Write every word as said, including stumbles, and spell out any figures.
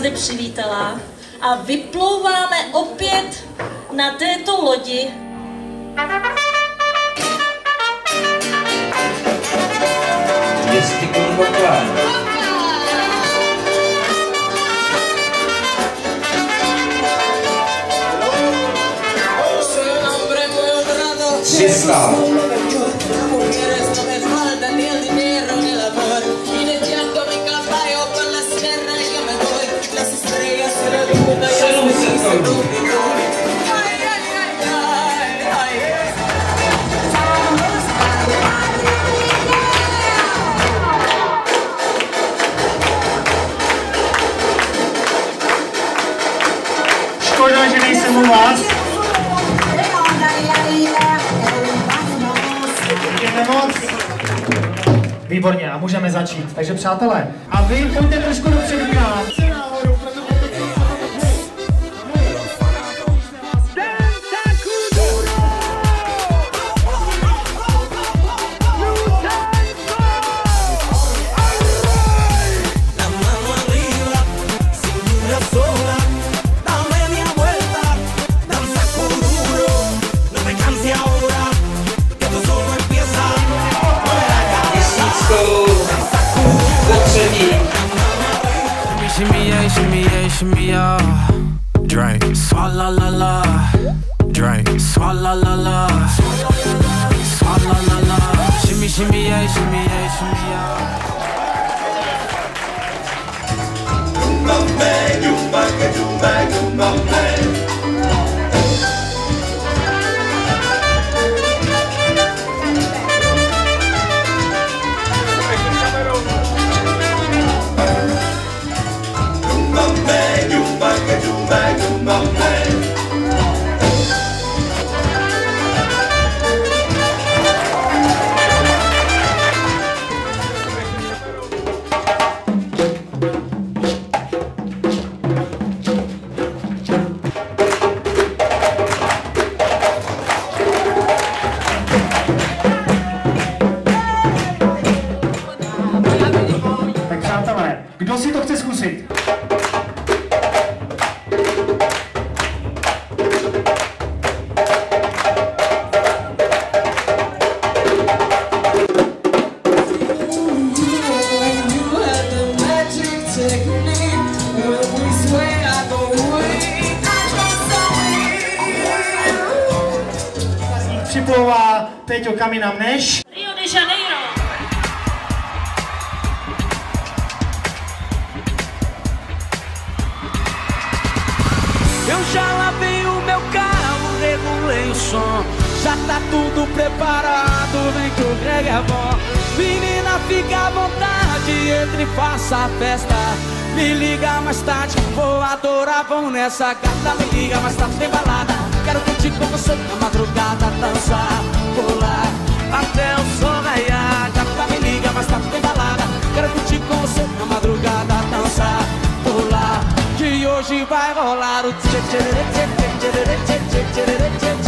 zde přivítala a vyplouváme opět na této lodi. Fiesta. Škoda, že nejsem u vás. Jdeme moc. Výborně, a můžeme začít. Takže přátelé, a vy pojďte trošku dopředu k nám. Shimmy yeah, shimmy yeah, shimmy yeah. Drink, swalla la la. Drink, swalla la la. Swalla la la. Shimmy shimmy yeah, shimmy yeah, shimmy yeah. My man, you my man, you my you my man. Tak přátelé, kdo si to chce zkusit? Připlouvá Peťo Kamina Mneš. Rio de Janeiro. Eu já lavei o meu carro, regulei o som. Já tá tudo preparado, vem que o Greg é bom. Menina, fica à vontade, entre e faça a festa. Me liga mais tarde, vou adorar, vão nessa gata. Me liga mais tarde, tem balada. Quero curtir com você na madrugada, dançar, pular até o sol raiar. Gata, me liga mais tarde, tem balada. Quero curtir com você na madrugada, dançar, pular. Que hoje vai rolar o tchê tchê tchê tchê tchê tchê tchê tchê tchê.